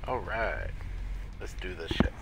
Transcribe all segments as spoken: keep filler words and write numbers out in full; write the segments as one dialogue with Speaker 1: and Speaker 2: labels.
Speaker 1: Alright. Let's do this shit.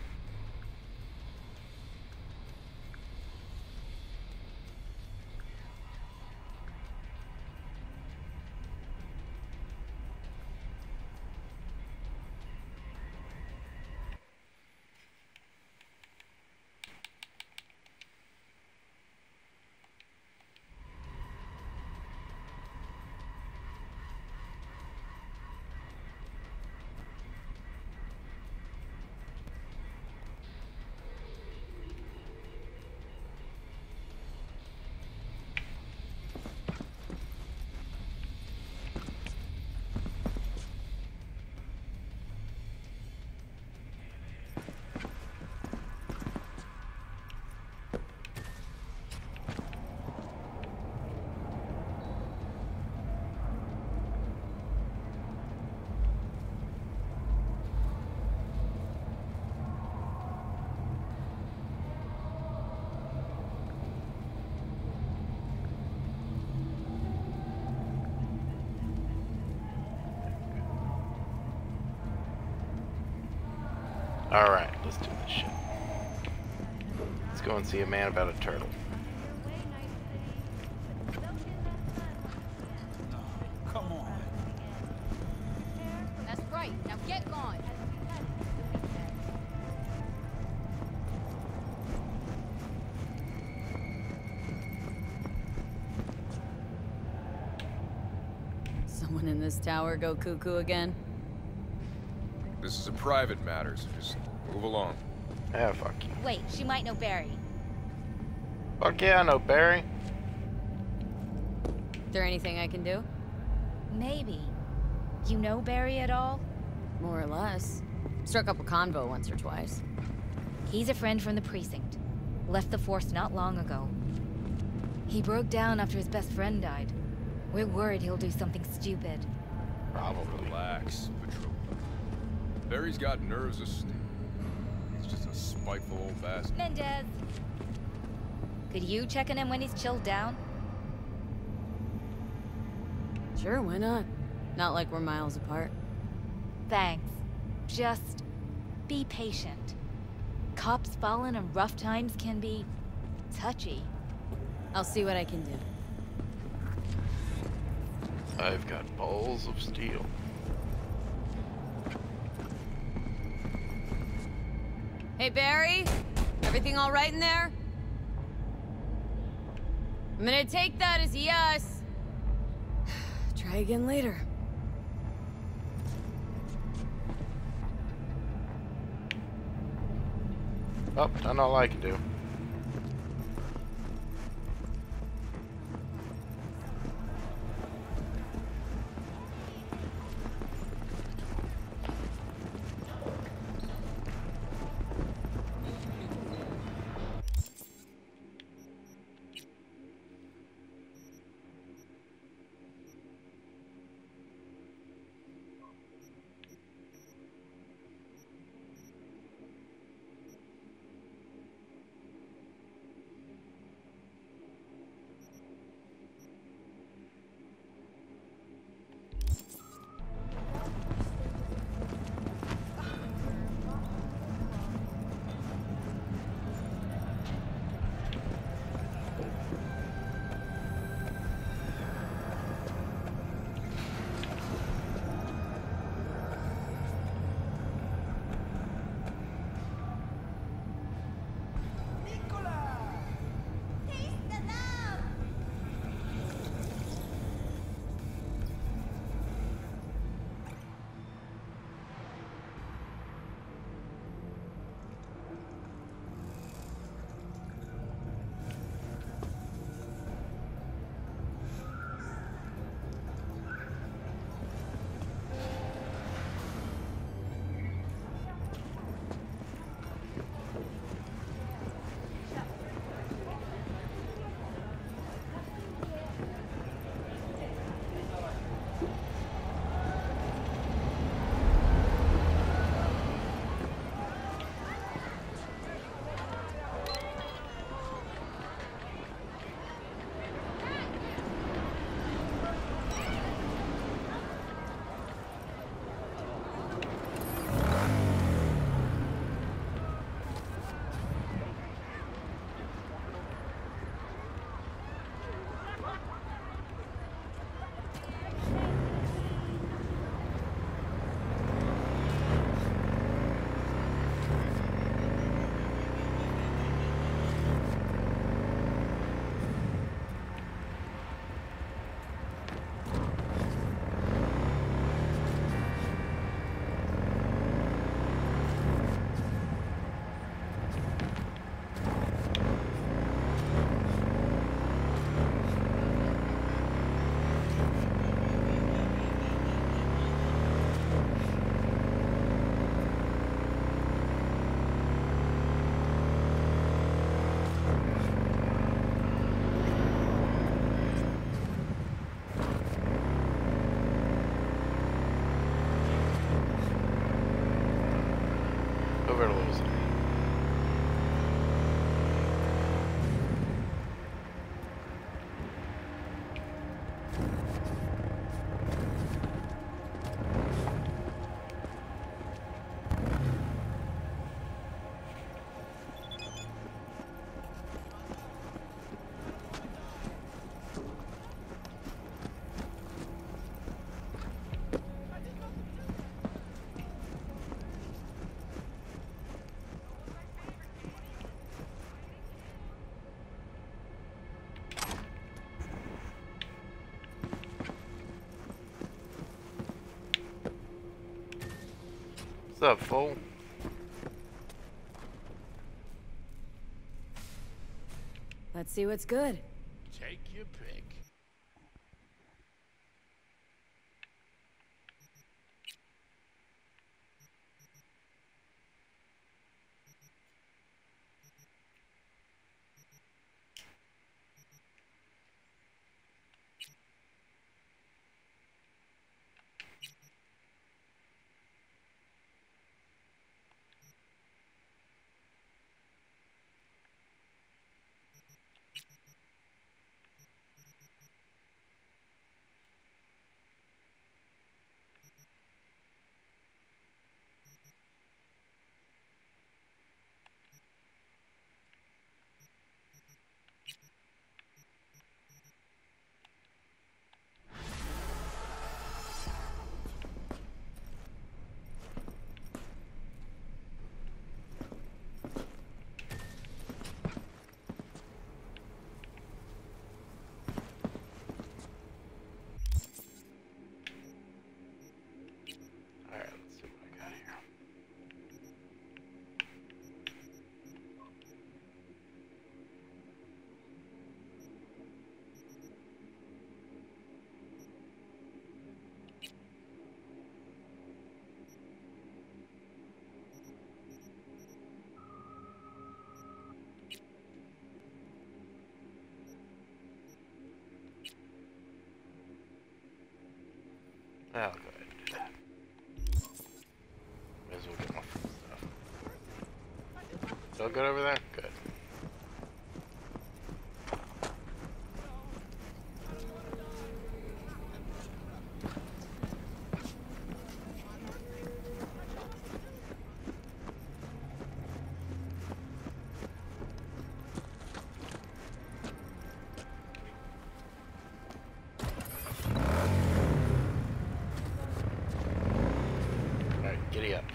Speaker 1: Alright, let's do this shit. Let's go and see a man about a turtle.
Speaker 2: Come on.
Speaker 3: That's right. Now get going.
Speaker 4: Someone in this tower go cuckoo again?
Speaker 5: This is a private matter, so just move along.
Speaker 1: Yeah, fuck you.
Speaker 3: Wait, she might know Barry.
Speaker 1: Fuck yeah, I know Barry.
Speaker 4: Is there anything I can do?
Speaker 3: Maybe. You know Barry at all?
Speaker 4: More or less. Struck up a convo once or twice.
Speaker 3: He's a friend from the precinct. Left the force not long ago. He broke down after his best friend died. We're worried he'll do something stupid.
Speaker 1: Probably.
Speaker 5: Relax, Patrol. Barry's got nerves of steel. He's just a spiteful old bastard.
Speaker 3: Mendez! Could you check on him when he's chilled down?
Speaker 4: Sure, why not? Not like we're miles apart.
Speaker 3: Thanks. Just be patient. Cops falling in rough times can be touchy.
Speaker 4: I'll see what I can do.
Speaker 1: I've got balls of steel.
Speaker 4: Hey, Barry? Everything all right in there? I'm gonna take that as a yes. Try again later.
Speaker 1: Oh, done all I can do. move or lose it. What's up, fool?
Speaker 4: Let's see what's good.
Speaker 2: Take your pick.
Speaker 1: Alright, let's see what I got here. I'll go ahead and do that. May as well get my food stuff. Still good over there? Good. Alright, giddy up.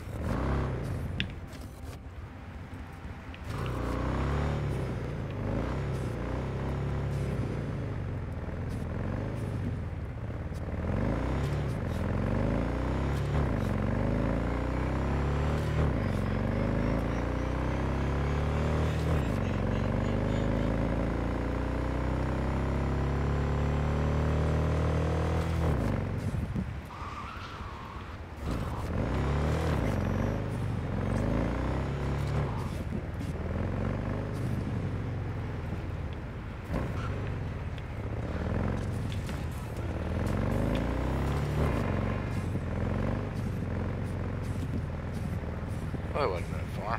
Speaker 1: Well, it wasn't that far.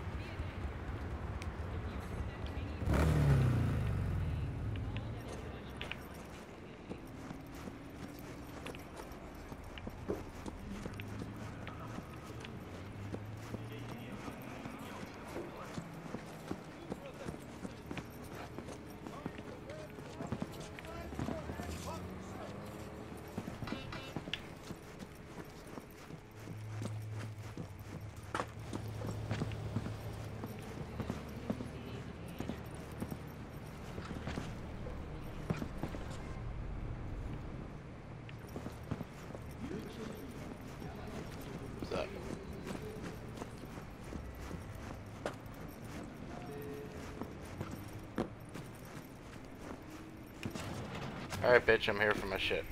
Speaker 1: What's up? Alright, bitch, I'm here for my shit.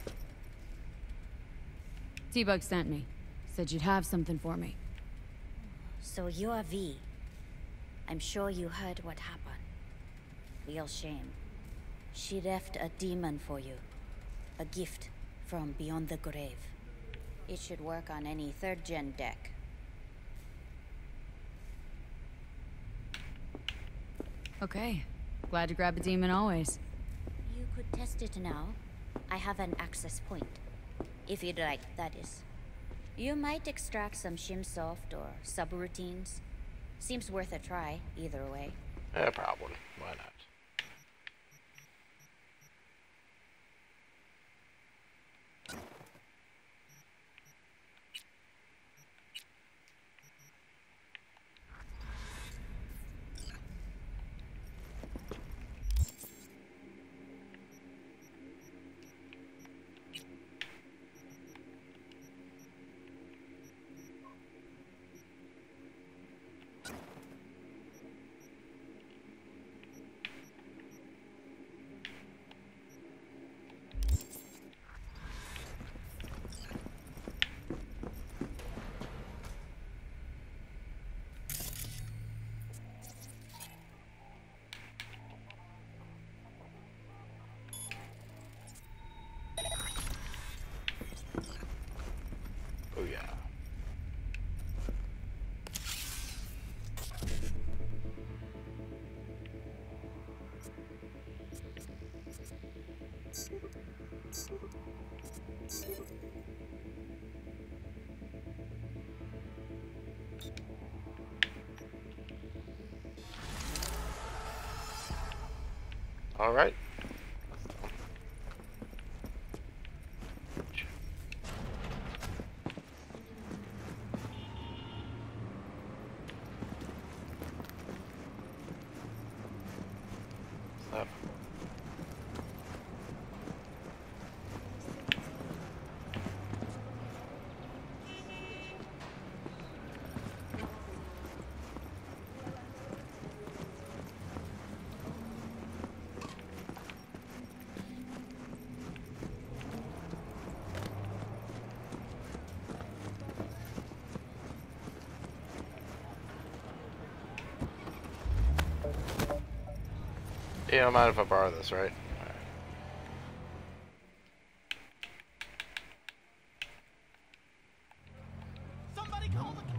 Speaker 4: T-Bug sent me. Said you'd have something for me.
Speaker 6: So you're V. I'm sure you heard what happened. Real shame. She left a demon for you. A gift from beyond the grave. It should work on any third-gen deck.
Speaker 4: Okay. Glad to grab a demon always.
Speaker 6: You could test it now. I have an access point. If you'd like, that is. You might extract some Shimsoft or subroutines. Seems worth a try, either way.
Speaker 1: Yeah, probably. Why not? Oh yeah. All right. Stuff. You don't mind if I borrow this, right? Alright.
Speaker 2: Somebody call the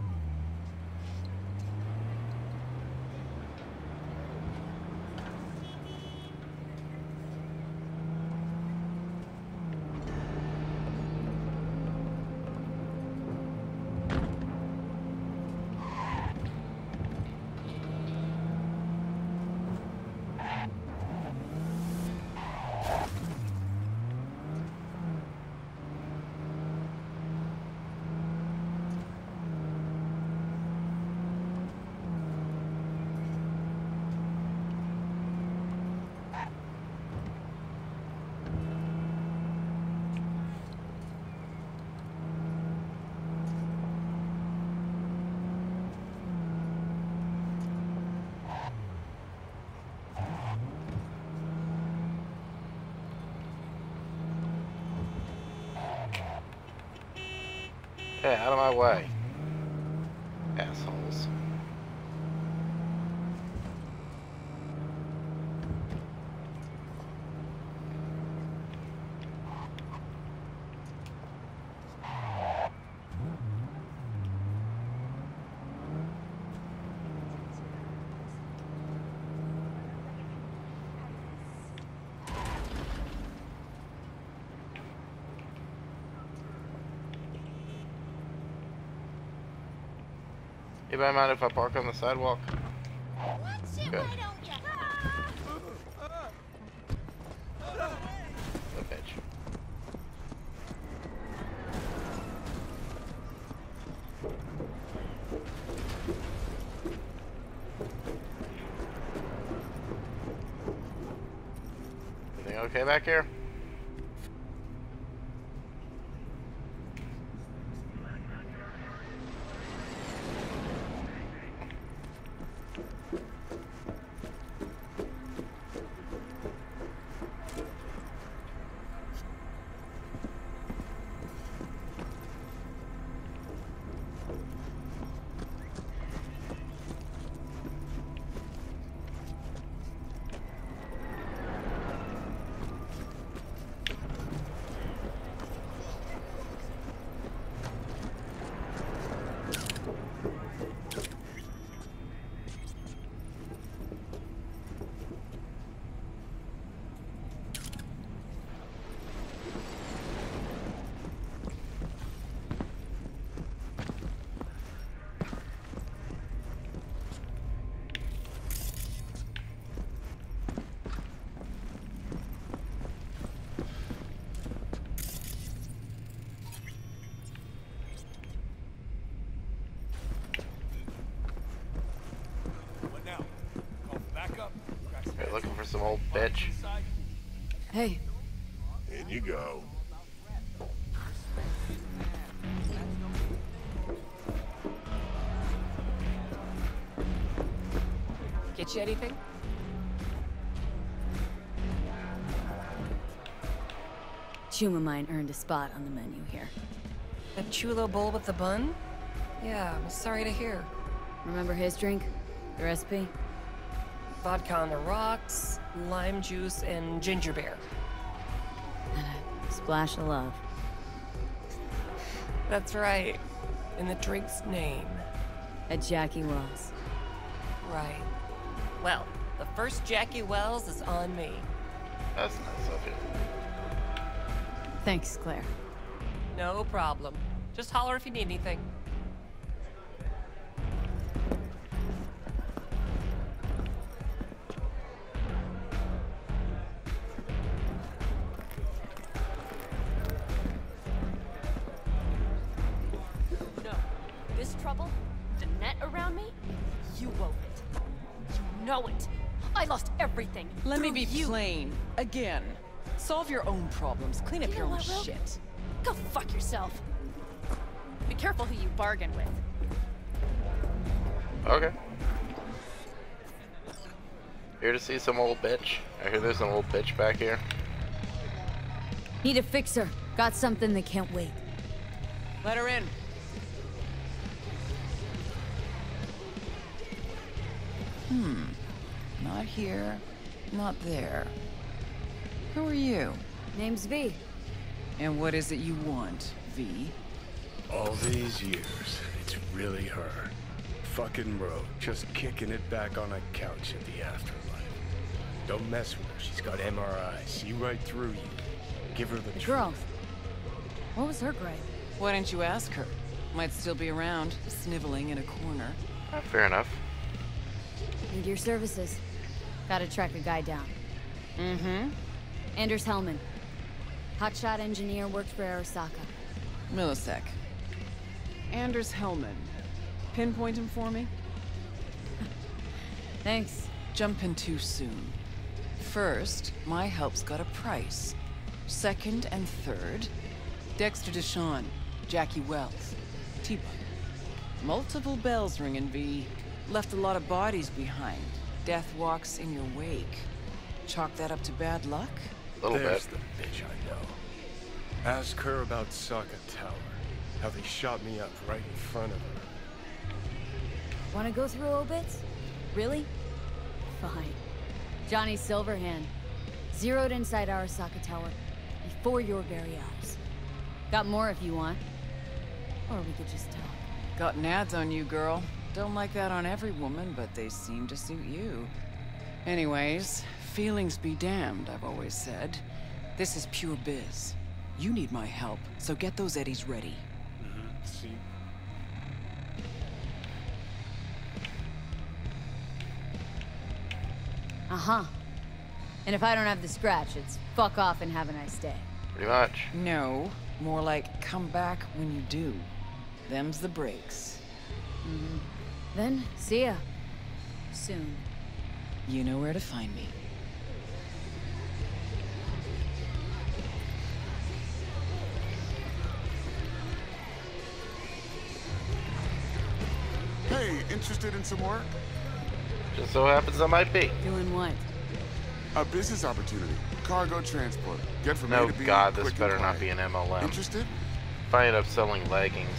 Speaker 1: Hey, out of my way. Assholes. Anybody mind if I park on the sidewalk? Good. The bitch. Everything okay back here? some old bitch.
Speaker 3: Hey.
Speaker 7: In you go.
Speaker 8: Get you anything?
Speaker 9: Chuma mine earned a spot on the menu here.
Speaker 8: That chulo bowl with the bun? Yeah, I'm sorry to hear.
Speaker 9: Remember his drink? The recipe?
Speaker 8: Vodka on the rocks, lime juice, and ginger beer.
Speaker 9: And a splash of love.
Speaker 8: That's right. In the drink's name.
Speaker 9: At Jackie Wells.
Speaker 8: Right. Well, the first Jackie Wells is on me.
Speaker 1: That's nice of you.
Speaker 9: Thanks, Claire.
Speaker 8: No problem. Just holler if you need anything.
Speaker 4: No. This trouble, the net around me, you wove it. You know it. I lost everything.
Speaker 10: Let me
Speaker 4: through
Speaker 10: be
Speaker 4: you.
Speaker 10: plain. Again. Solve your own problems. Clean up
Speaker 4: You
Speaker 10: your
Speaker 4: know
Speaker 10: own
Speaker 4: what, Will?
Speaker 10: shit.
Speaker 4: Go fuck yourself. Be careful who you bargain with.
Speaker 1: Okay. Here to see some old bitch. I hear there's an old bitch back here.
Speaker 9: Need a fixer. Got something that can't wait.
Speaker 10: Let her in. Hmm. Not here. Not there. Who are you?
Speaker 9: Name's V.
Speaker 10: And what is it you want, V?
Speaker 7: All these years, it's really her. Fucking rogue, just kicking it back on a couch at the afterlife. Don't mess with her, she's got M R I. See right through you. Give her the,
Speaker 9: The
Speaker 7: truth.
Speaker 9: girl. What was her gripe?
Speaker 10: Why didn't you ask her? Might still be around, sniveling in a corner.
Speaker 1: Ah, fair enough.
Speaker 9: Need your services. Gotta track a guy down.
Speaker 10: Mm-hmm.
Speaker 9: Anders Hellman. Hotshot engineer, worked for Arasaka.
Speaker 10: Millisec. Anders Hellman. Pinpoint him for me?
Speaker 9: Thanks.
Speaker 10: Jumping too soon. First, my help's got a price. Second and third, Dexter Deshawn, Jackie Wells, T-Bug. Multiple bells ringing, V. Left a lot of bodies behind. Death walks in your wake. Chalk that up to bad luck?
Speaker 1: A little
Speaker 7: There's
Speaker 1: bit.
Speaker 7: the bitch I know. Ask her about Saka Tower. How they shot me up right in front of her.
Speaker 9: Wanna go through obits? Really? Fine. Johnny Silverhand. Zeroed inside Arasaka Tower. Before your very eyes. Got more if you want. Or we could just talk.
Speaker 10: Got nads on you, girl. Don't like that on every woman, but they seem to suit you. Anyways, feelings be damned, I've always said. This is pure biz. You need my help, so get those eddies ready.
Speaker 7: Mm-hmm. See?
Speaker 9: Uh-huh. And if I don't have the scratch, it's fuck off and have a nice day.
Speaker 1: Pretty much.
Speaker 10: No, more like come back when you do. Them's the breaks.
Speaker 9: Mm-hmm. Then, see ya. Soon.
Speaker 10: You know where to find me.
Speaker 11: Hey, interested in some work?
Speaker 1: Just so happens I might be.
Speaker 9: Doing what?
Speaker 11: A business opportunity. Cargo transport. Get from
Speaker 1: No,
Speaker 11: A to B.
Speaker 1: God, this
Speaker 11: quick and
Speaker 1: better not
Speaker 11: quiet.
Speaker 1: be an M L M.
Speaker 11: Interested?
Speaker 1: If I end up selling leggings.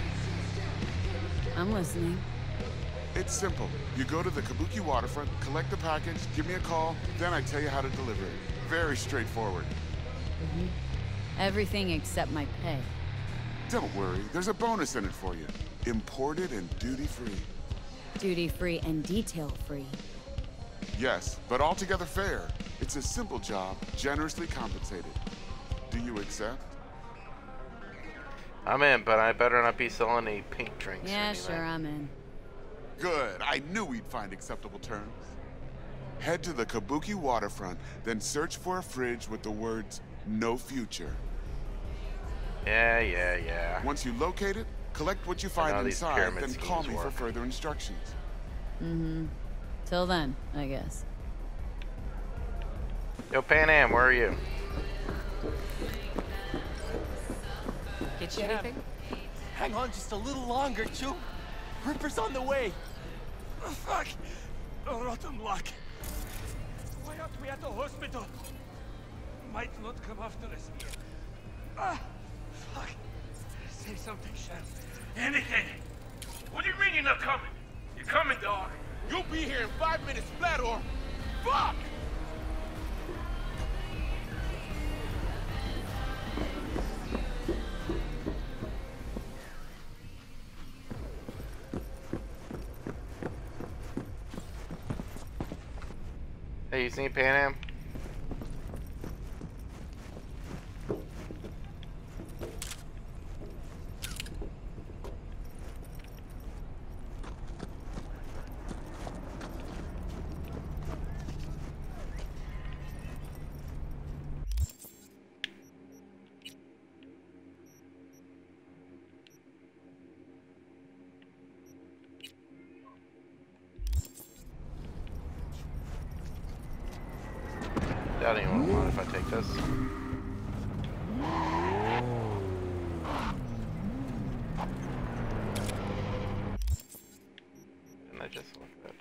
Speaker 9: I'm listening.
Speaker 11: It's simple. You go to the Kabuki waterfront, collect the package, give me a call, then I tell you how to deliver it. Very straightforward.
Speaker 9: Mm-hmm. Everything except my pay.
Speaker 11: Don't worry, there's a bonus in it for you. Imported and duty-free.
Speaker 9: Duty-free and detail-free.
Speaker 11: Yes, but altogether fair. It's a simple job, generously compensated. Do you accept?
Speaker 1: I'm in, but I better not be selling any pink drinks or
Speaker 9: Yeah,
Speaker 1: anything.
Speaker 9: sure, I'm in.
Speaker 11: Good. I knew we'd find acceptable terms. Head to the Kabuki waterfront, then search for a fridge with the words, "No future."
Speaker 1: Yeah, yeah, yeah.
Speaker 11: Once you locate it, collect what you
Speaker 1: I
Speaker 11: find
Speaker 1: know these
Speaker 11: inside,
Speaker 1: pyramid
Speaker 11: then call
Speaker 1: schemes
Speaker 11: me for
Speaker 1: work.
Speaker 11: further instructions.
Speaker 9: Mm-hmm. Till then, I guess.
Speaker 1: Yo, Pan Am, where are you?
Speaker 8: Get you anything?
Speaker 2: Hang on just a little longer, Chu. Ripper's on the way. Oh, fuck. Oh, rotten luck. Why aren't we at the hospital? Might not come after us here. Ah, fuck. Say something, Chef. Anything. What do you mean you're not coming? You're coming, dog.
Speaker 11: You'll be here in five minutes flat, or fuck!
Speaker 1: Hey, you seen Pan Am? I don't even mind if I take this. And I just left that.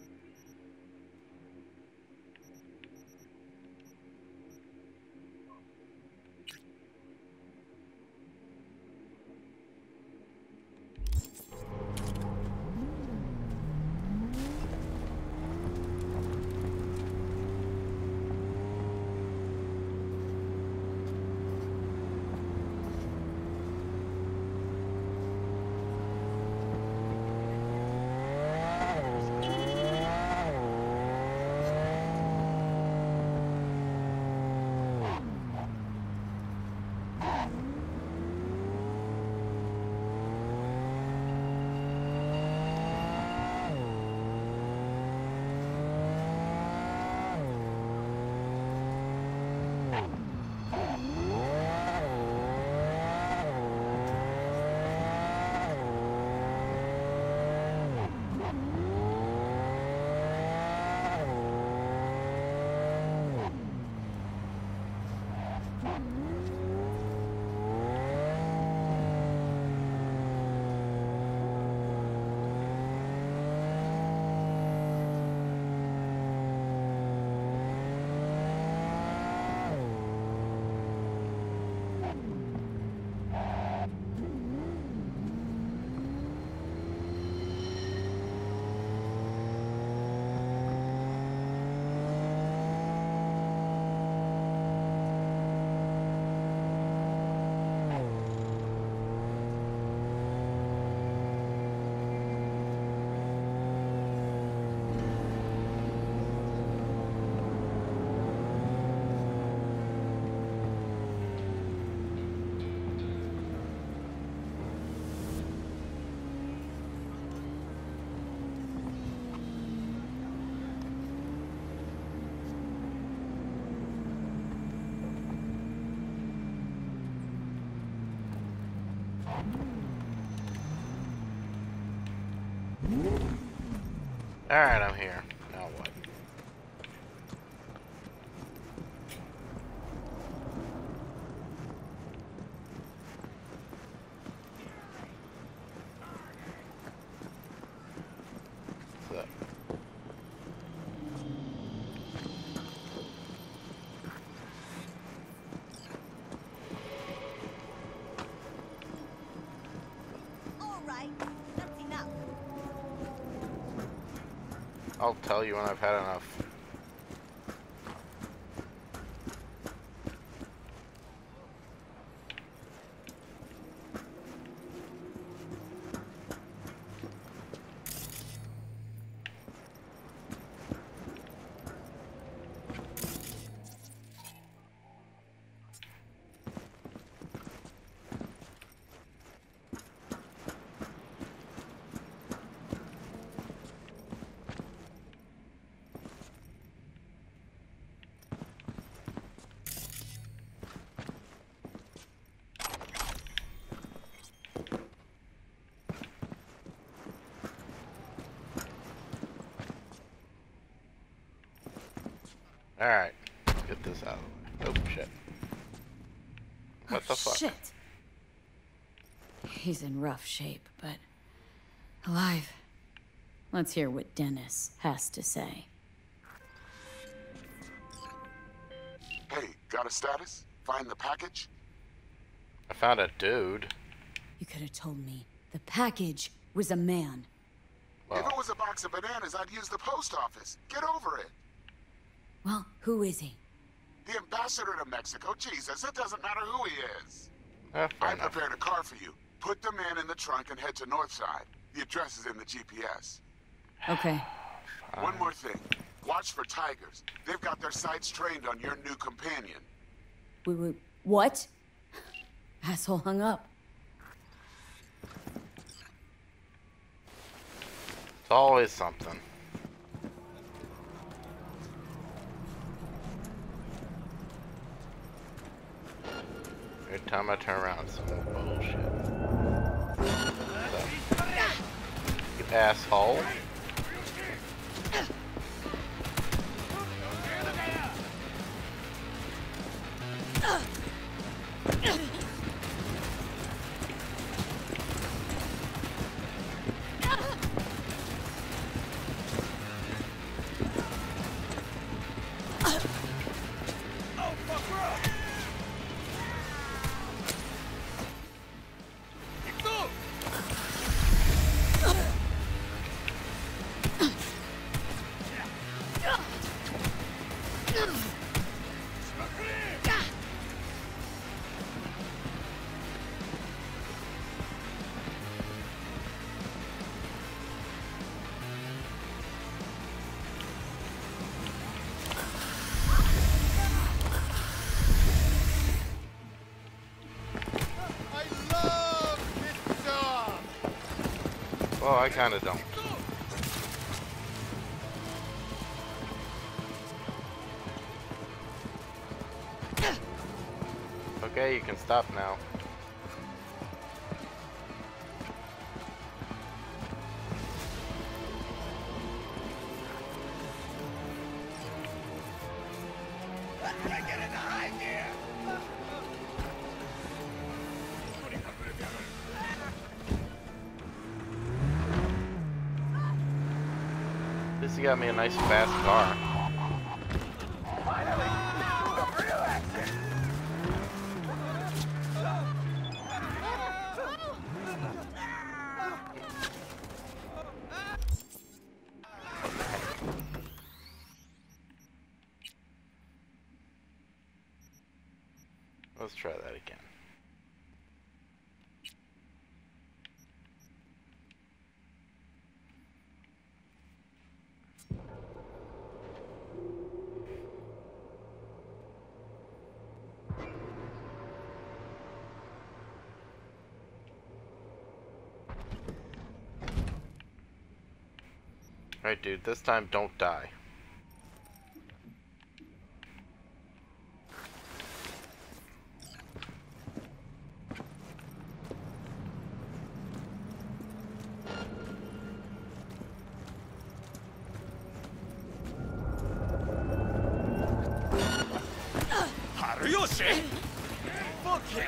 Speaker 1: Alright, I'm here. Now what? What's up?
Speaker 12: Alright, that's enough.
Speaker 1: I'll tell you when I've had enough. Alright, Get this out of the way. Oh, shit. What the
Speaker 9: Oh,
Speaker 1: fuck?
Speaker 9: shit. He's in rough shape, but alive. Let's hear what Dennis has to say.
Speaker 11: Hey, got a status? Find the package?
Speaker 1: I found a dude.
Speaker 9: You could have told me the package was a man.
Speaker 11: If it was a box of bananas, I'd use the post office. Get over it.
Speaker 9: Well, who is he?
Speaker 11: The ambassador to Mexico. Jesus, it doesn't matter who he is.
Speaker 1: Oh,
Speaker 11: I prepared a car for you. Put the man in the trunk and head to Northside. The address is in the G P S.
Speaker 9: Okay.
Speaker 11: One more thing. Watch for tigers. They've got their sights trained on your new companion.
Speaker 9: We would. What? Asshole hung up.
Speaker 1: It's always something. Every time I turn around, some bullshit. So, you asshole. Well, I kinda don't. Okay, you can stop now. At least you got me a nice fast car. Let's try that again. Alright, dude, this time don't die.
Speaker 2: Haruyoshi! Fuck him!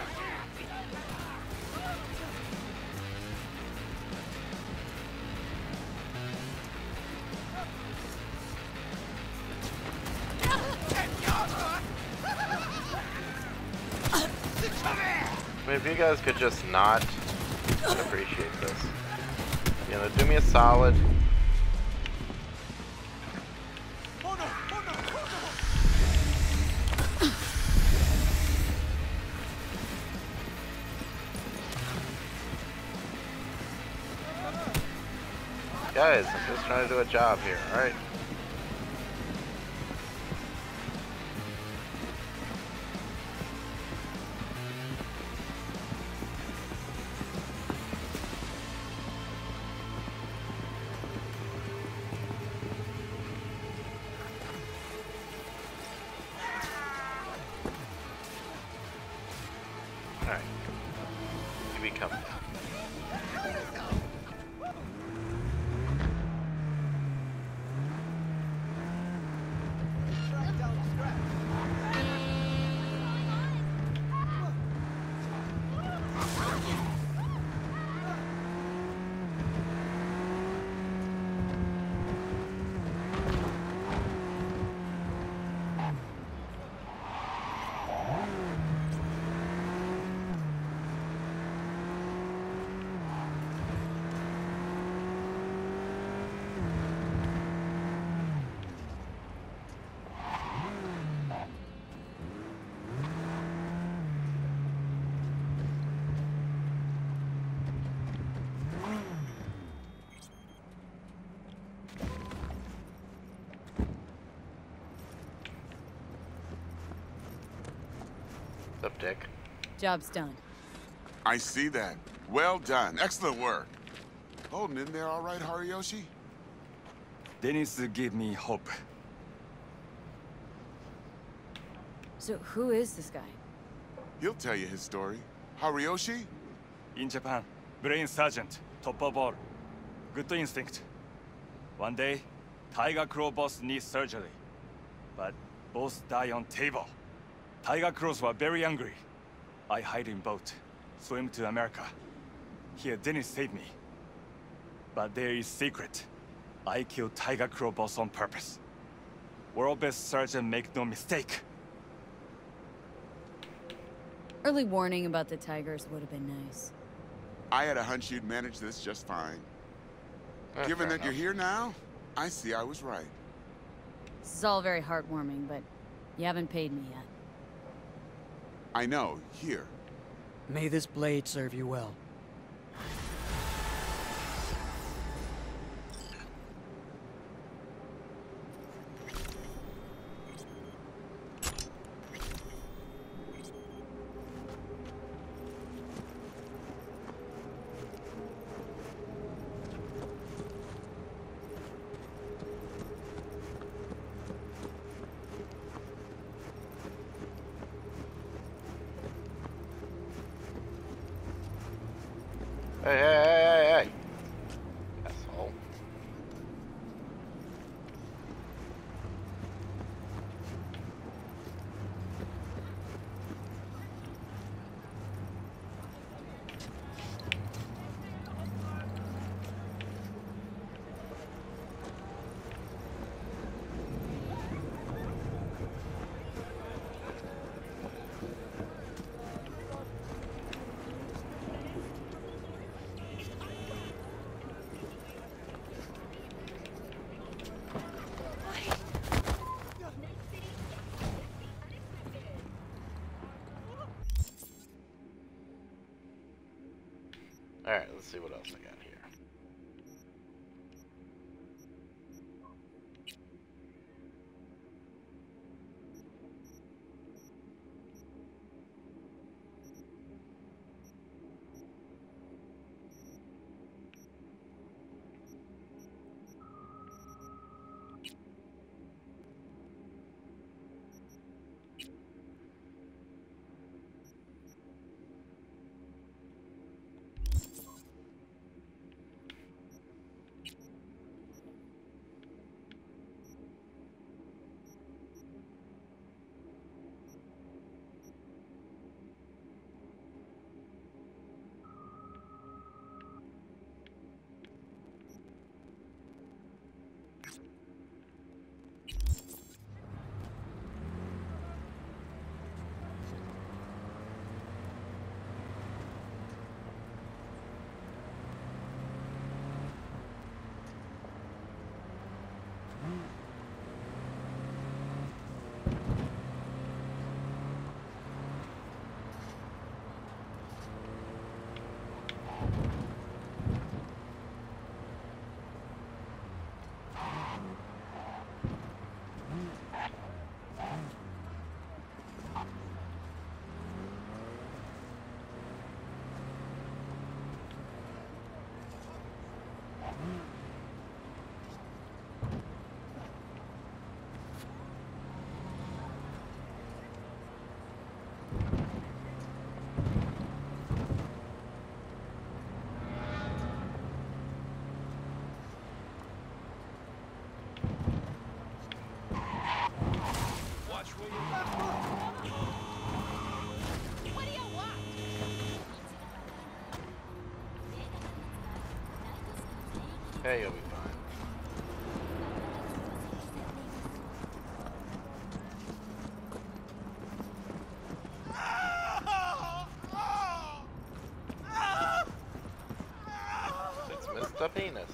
Speaker 1: I mean, if you guys could just not, I'd appreciate this. You know, do me a solid. Guys, I'm just trying to do a job here, alright? Alright. You become down. dick.
Speaker 9: Job's done.
Speaker 11: I see that. Well done. Excellent work. Holding in there all right, Hariyoshi?
Speaker 2: Dennis gave me hope.
Speaker 9: So who is this guy?
Speaker 11: He'll tell you his story. Hariyoshi?
Speaker 2: In Japan, brain sergeant, top of all. Good instinct. One day, Tiger Claw boss needs surgery. But both die on table. Tiger Claws were very angry. I hide in boat, swim to America. Here, Dennis saved me. But there is secret. I killed Tiger Claw boss on purpose. World best surgeon, make no mistake.
Speaker 9: Early warning about the tigers would have been nice.
Speaker 11: I had a hunch you'd manage this just fine.
Speaker 1: Eh,
Speaker 11: Given
Speaker 1: fair
Speaker 11: that you're
Speaker 1: enough.
Speaker 11: here now, I see I was right.
Speaker 9: This is all very heartwarming, but you haven't paid me yet.
Speaker 11: I know, here.
Speaker 13: May this blade serve you well.
Speaker 1: Hey, hey, hey, hey, hey. Asshole. Alright, let's see what else I got here. Hey, you'll be fine. It's Mister Penis.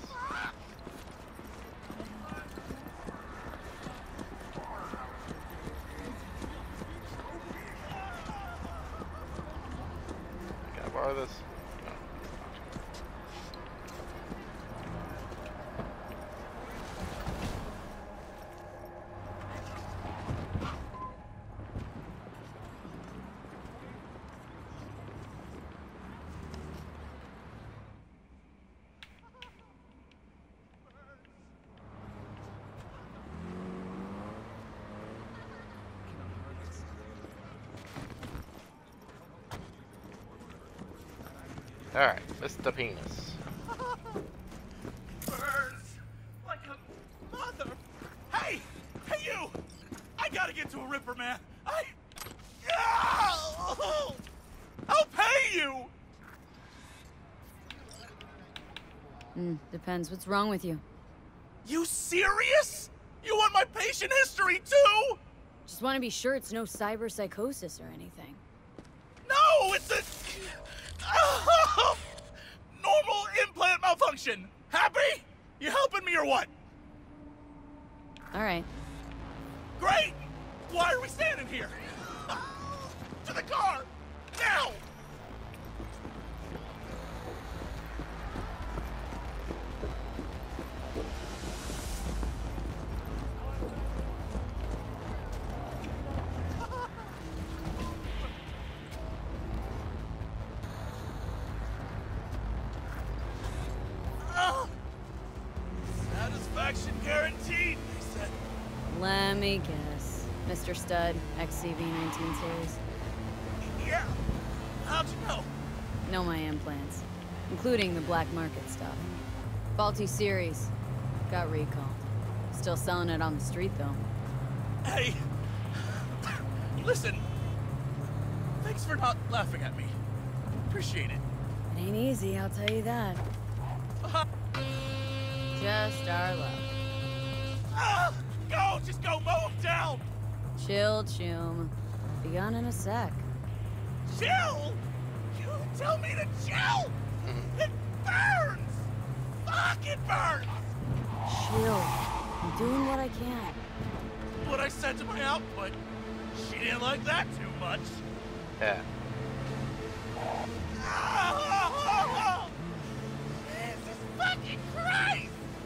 Speaker 1: Can I borrow this? No. Alright, Mister Penis.
Speaker 2: Burns like a mother. Hey! Hey, you! I gotta get to a Ripper, man. I... Oh! I'll pay you!
Speaker 9: Hmm, depends. What's wrong with you?
Speaker 2: You serious? You want my patient history, too?
Speaker 9: Just want to be sure it's no cyber psychosis or anything.
Speaker 2: No, it's a... Oh, normal implant malfunction. Happy? You helping me or what?
Speaker 9: All right.
Speaker 2: Great! Why are we standing here? To the car! Now! Oh. Satisfaction guaranteed, they said.
Speaker 9: Let me guess. Mister Stud, X C V nineteen series.
Speaker 2: Yeah. How'd you know?
Speaker 9: Know my implants, including the black market stuff. Faulty series. Got recalled. Still selling it on the street, though.
Speaker 2: Hey. Listen. Thanks for not laughing at me. Appreciate it.
Speaker 9: It ain't easy, I'll tell you that.
Speaker 2: Uh,
Speaker 9: Just our luck.
Speaker 2: ah, go! Just go mow him down!
Speaker 9: Chill, Chum. Be on in a sec.
Speaker 2: Chill? You tell me to chill? It burns! Fuck, it burns!
Speaker 9: Chill. I'm doing what I can.
Speaker 2: What I said to my output, she didn't like that too much.
Speaker 1: Yeah.
Speaker 2: Oh, Jesus fucking Christ!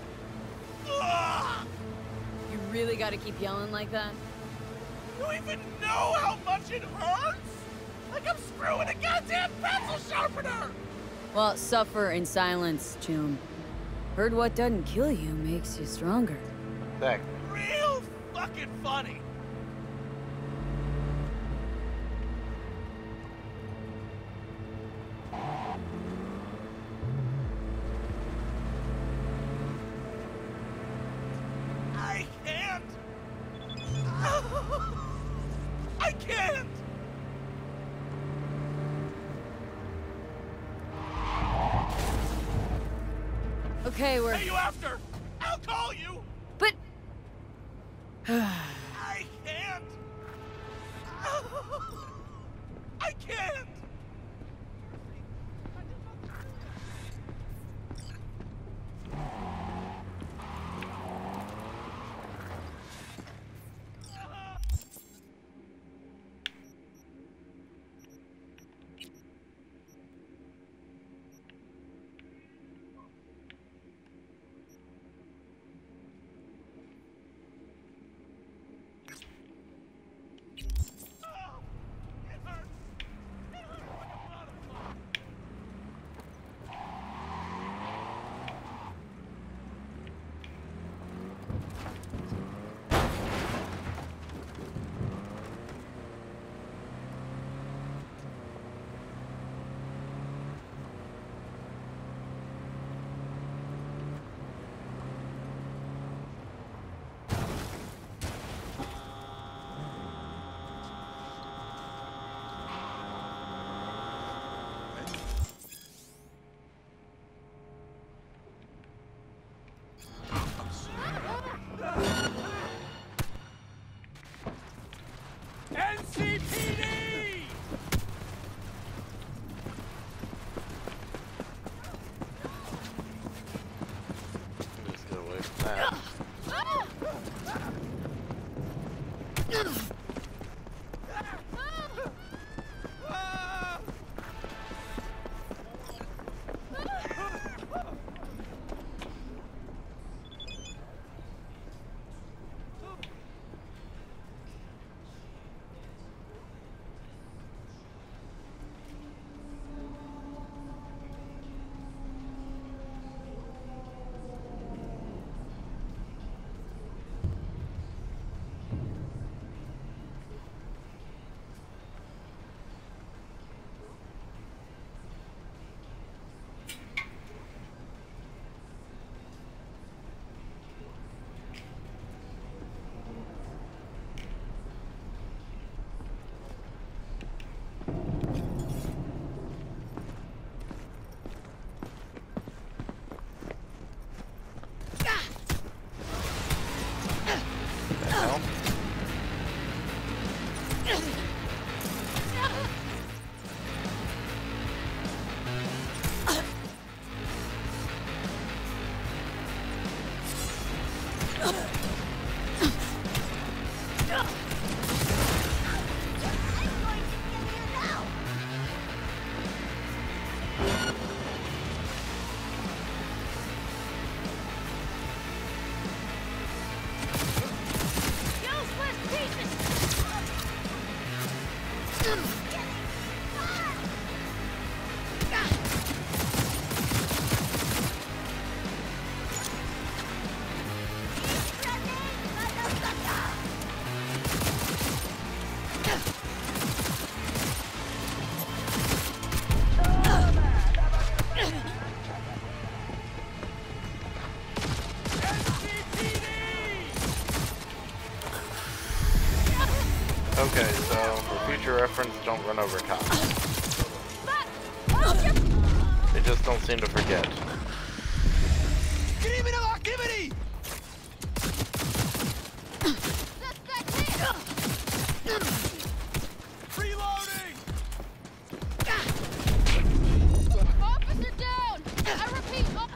Speaker 2: Ugh.
Speaker 9: You really gotta keep yelling like that?
Speaker 2: You even know how much it hurts? Like I'm screwing a goddamn pencil sharpener!
Speaker 9: Well, suffer in silence, Chum. Heard what doesn't kill you makes you stronger.
Speaker 1: Exactly.
Speaker 2: Real fucking funny. I can't. I can't.
Speaker 9: Okay, we're...
Speaker 2: Hey, you after? I'll call you.
Speaker 9: But...
Speaker 2: I can't. I can't. It hurts. It hurts.
Speaker 1: Okay, so for future reference, don't run over cops. They just don't seem to forget.
Speaker 2: Criminal activity! Reloading!
Speaker 4: Officer down! I repeat, oh.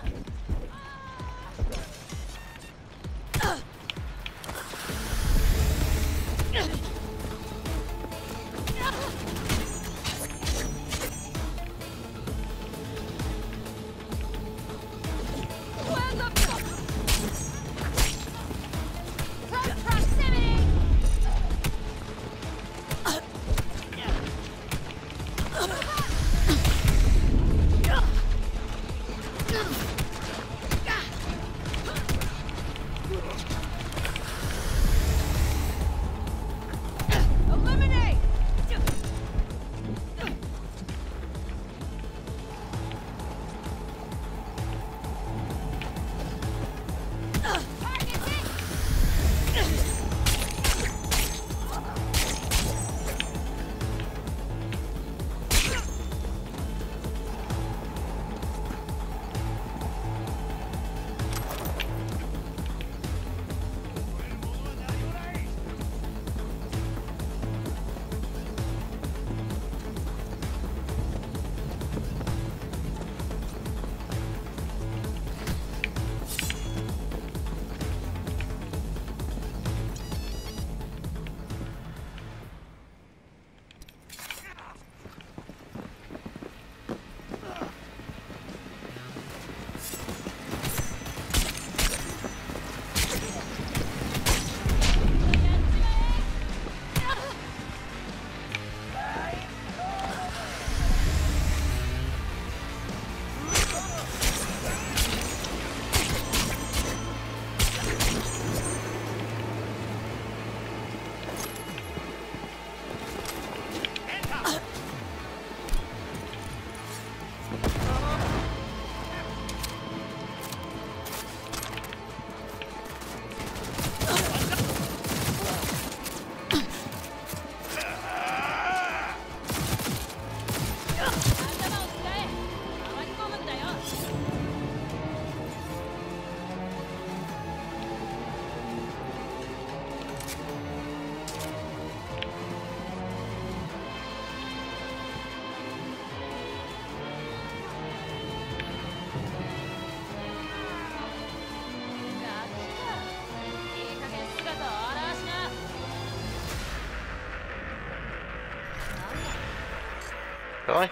Speaker 1: Really?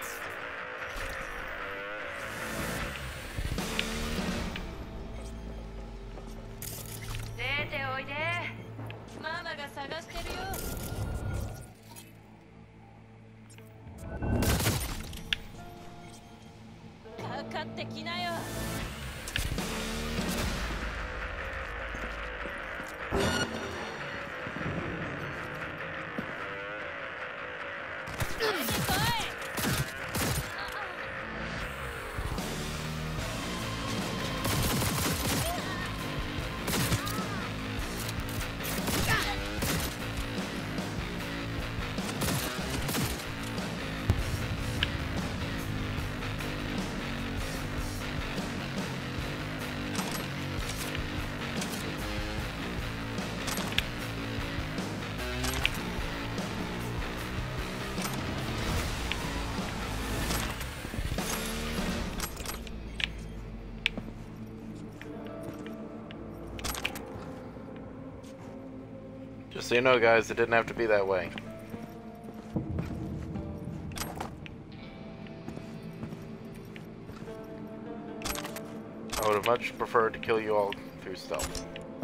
Speaker 1: Just so you know, guys, it didn't have to be that way. I would have much preferred to kill you all through stealth.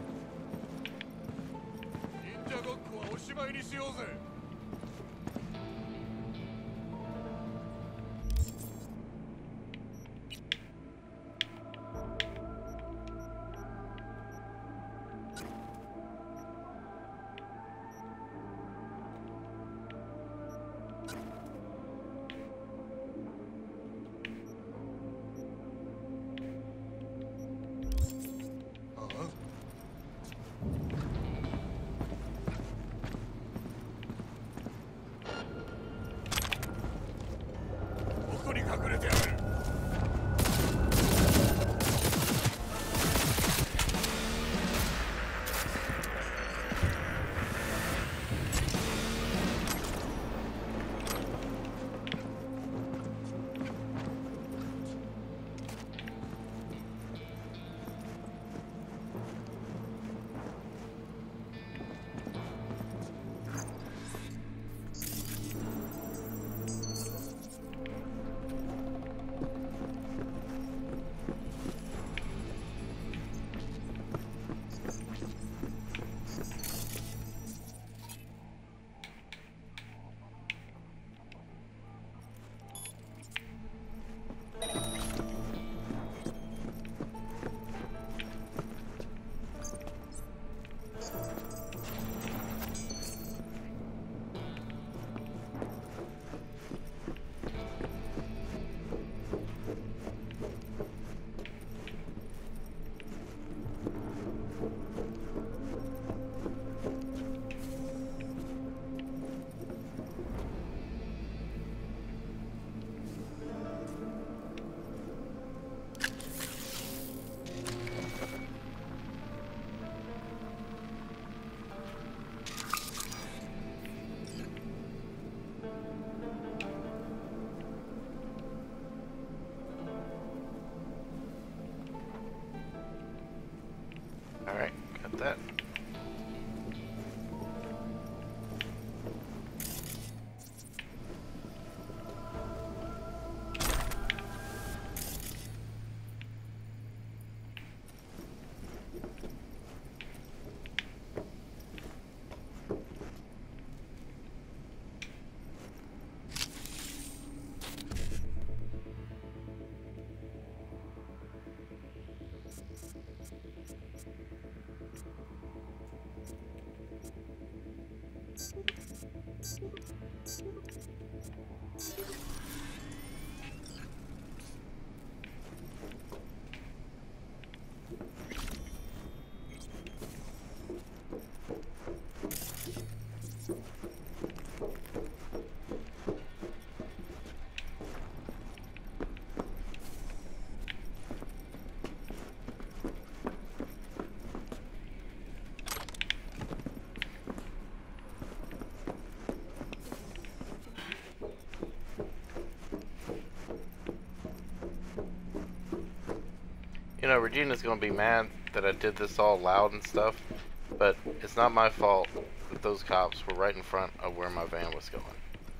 Speaker 1: Alright, got that. You know, Regina's gonna be mad that I did this all loud and stuff, but it's not my fault that those cops were right in front of where my van was going.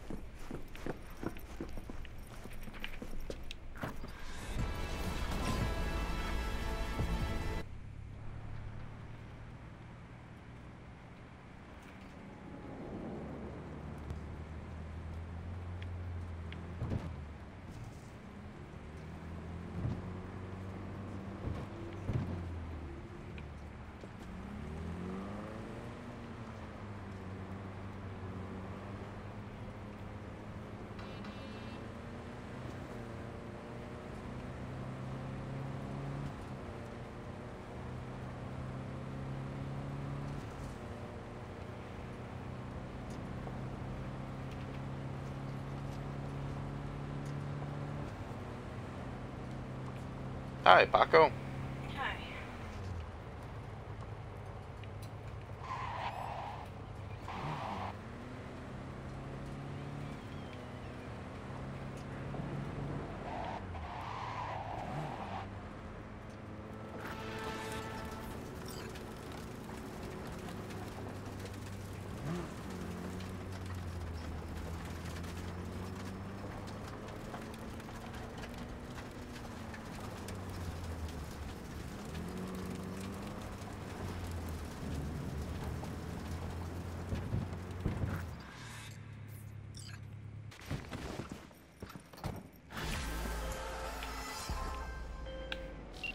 Speaker 1: Hi, Paco.
Speaker 14: Hi.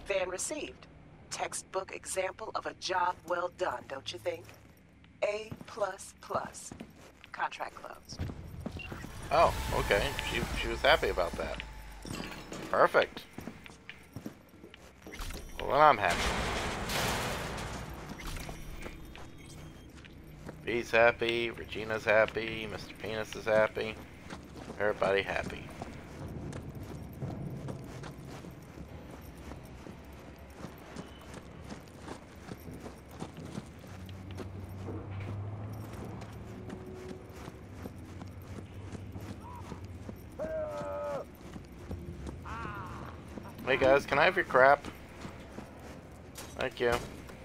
Speaker 14: Fan received. Textbook example of a job well done, don't you think? A plus plus. Contract closed.
Speaker 1: Oh, okay. She she was happy about that. Perfect. Well, then I'm happy. V's happy, Regina's happy, Mister Penis is happy. Everybody happy. Hey guys, can I have your crap? Thank you.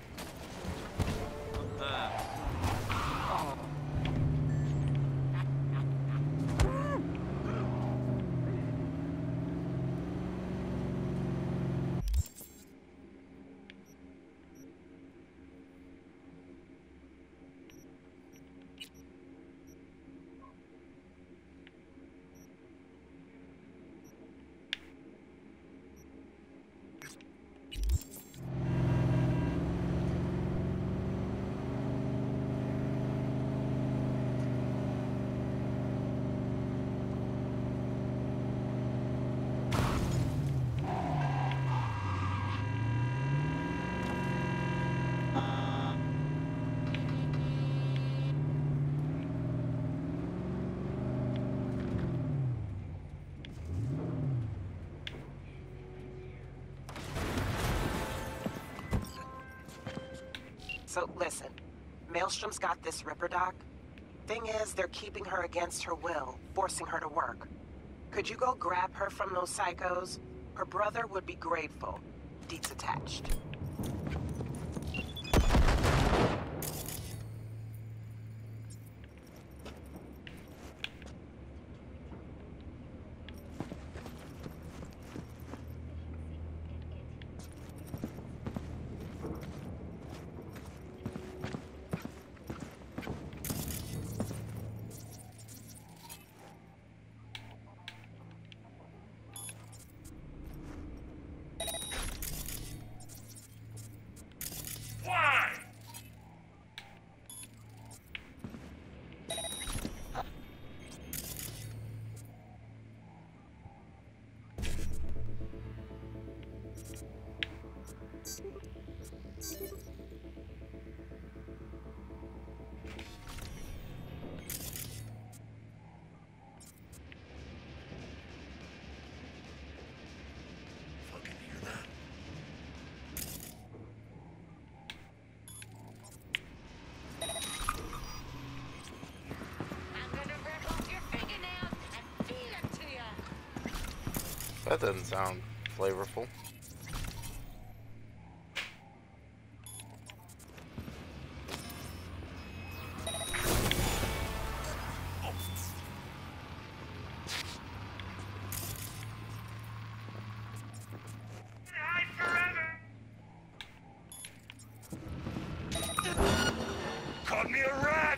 Speaker 14: So listen, Maelstrom's got this Ripper doc. Thing is, they're keeping her against her will, forcing her to work. Could you go grab her from those psychos? Her brother would be grateful. Deets attached.
Speaker 1: That doesn't sound flavorful.
Speaker 2: Caught me a rat!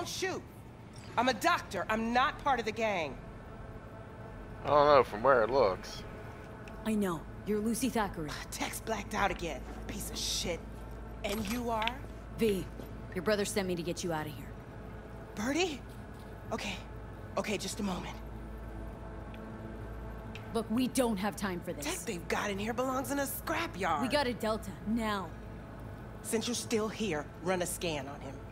Speaker 14: Don't shoot. I'm a doctor. I'm not part of the gang.
Speaker 1: I don't know from where it looks.
Speaker 9: I know. You're Lucy Thackeray.
Speaker 14: Text blacked out again. Piece of shit. And you are?
Speaker 9: V. Your brother sent me to get you out of here.
Speaker 14: Birdie? Okay. Okay, just a moment.
Speaker 9: Look, we don't have time for this.
Speaker 14: Tech they've got in here belongs in a scrapyard.
Speaker 9: We got a Delta, now.
Speaker 14: Since you're still here, run a scan on him.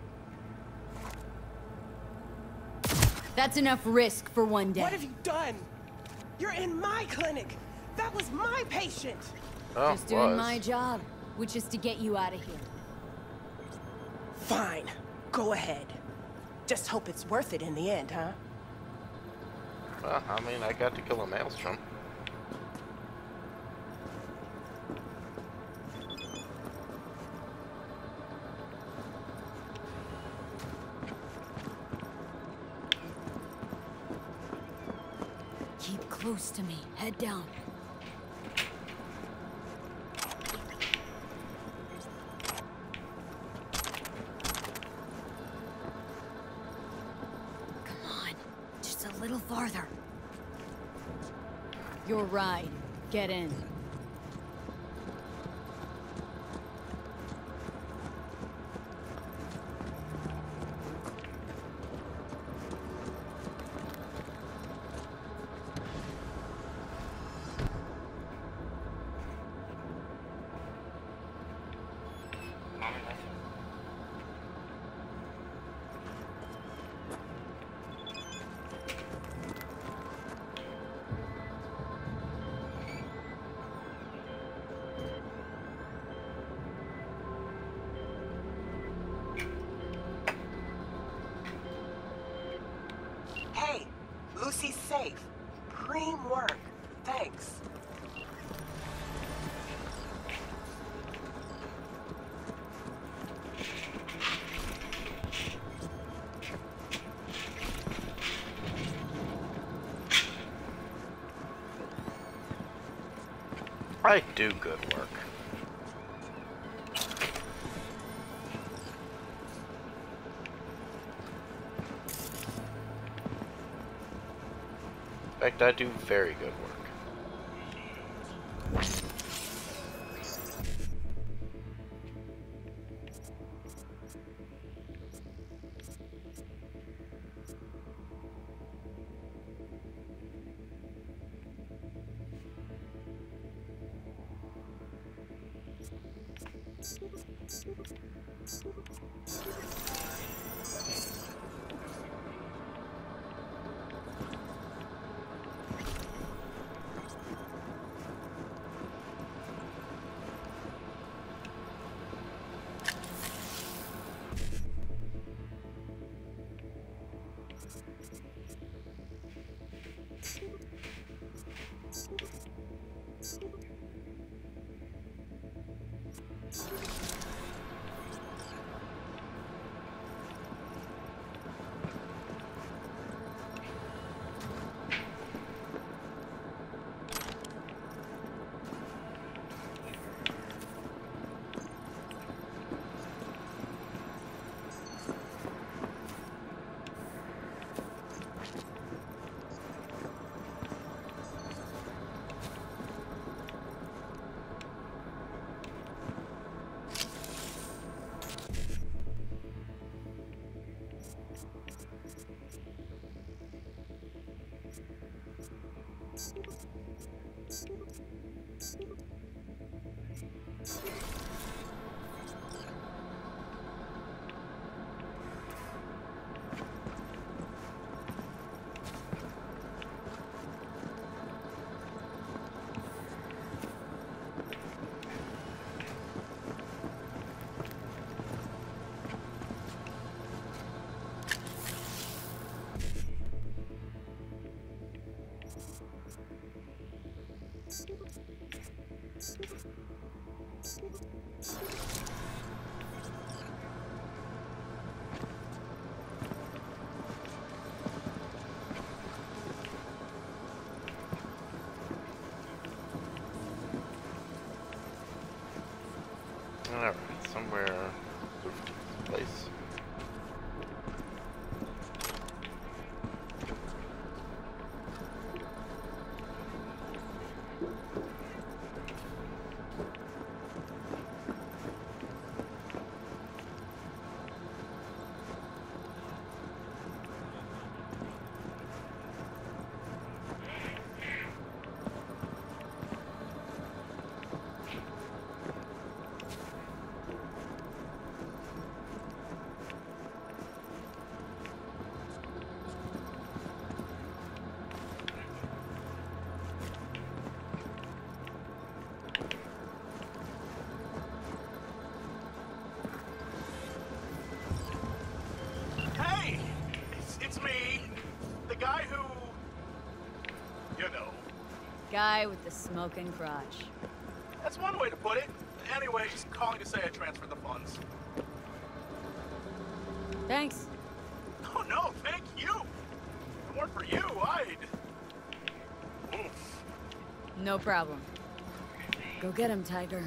Speaker 9: That's enough risk for one day.
Speaker 14: What have you done? You're in my clinic. That was my patient.
Speaker 1: Oh,
Speaker 9: Just doing
Speaker 1: was.
Speaker 9: my job, which is to get you out of here.
Speaker 14: Fine. Go ahead. Just hope it's worth it in the end, huh?
Speaker 1: Well, I mean, I got to kill a Maelstrom.
Speaker 9: Keep close to me. Head down. Come on. Just a little farther. Your ride. Get in.
Speaker 14: Hey, Lucy's safe. Cream work. Thanks.
Speaker 1: I do good work. In fact, I do very good work.
Speaker 9: Guy with the smoking crotch.
Speaker 15: That's one way to put it. Anyway, just calling to say I transferred the funds.
Speaker 9: Thanks.
Speaker 15: Oh no, thank you! If it weren't for you, I'd... Oof.
Speaker 9: No problem. Go get him, Tiger.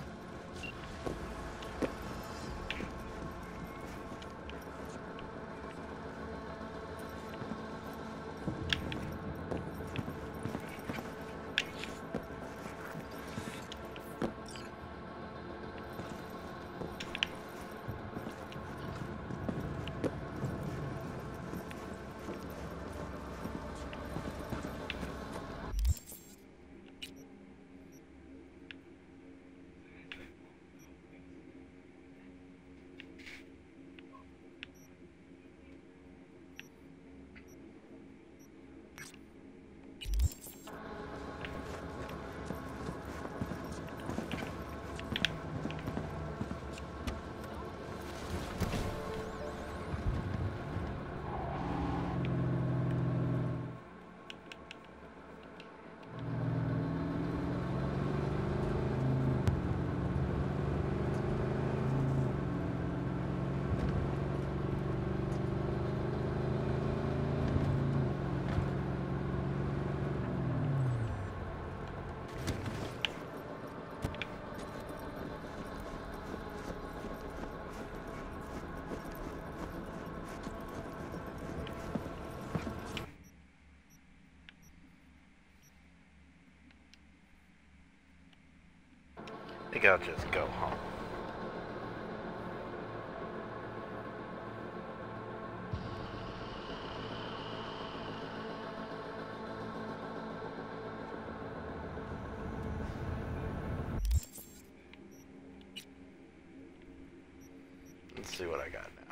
Speaker 1: I think I'll just go home. Let's see what I got now.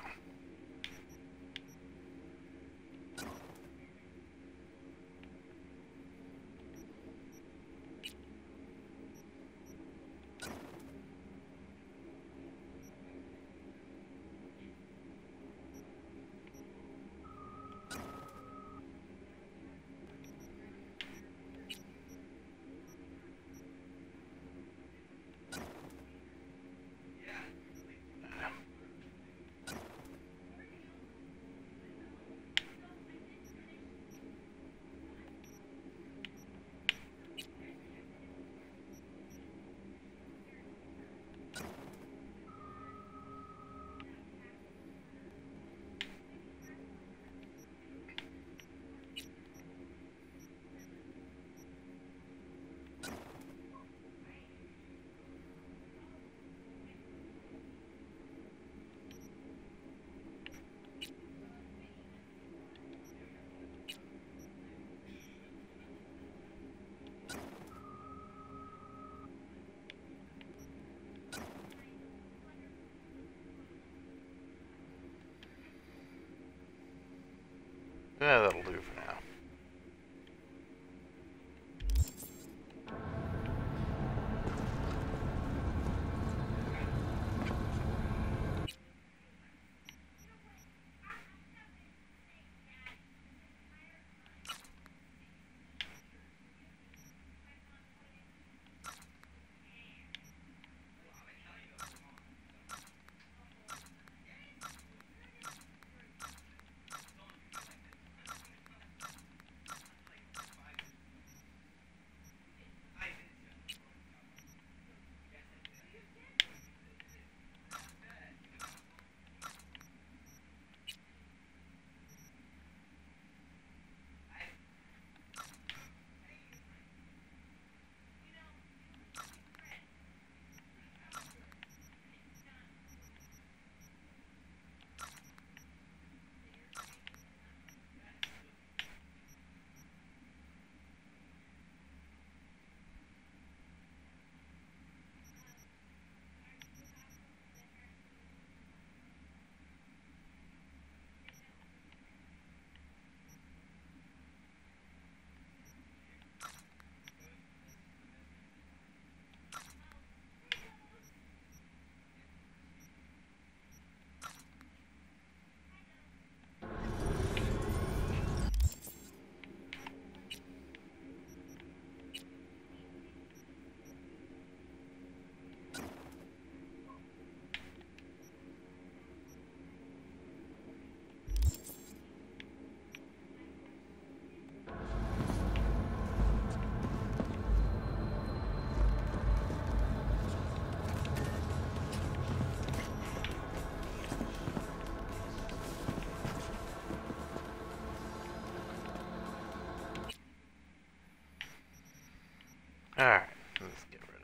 Speaker 1: Yeah, that'll do for now.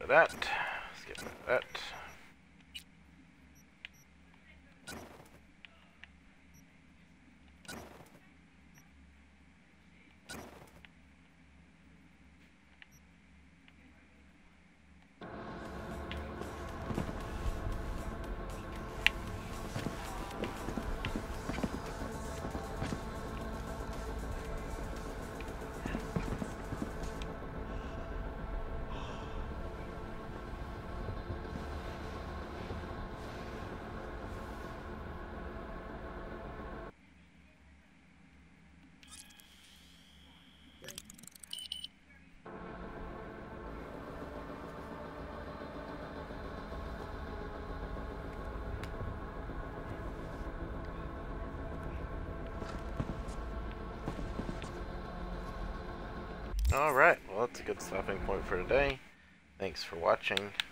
Speaker 1: rid of that. Let's get rid of that. Alright, well that's a good stopping point for today. Thanks for watching.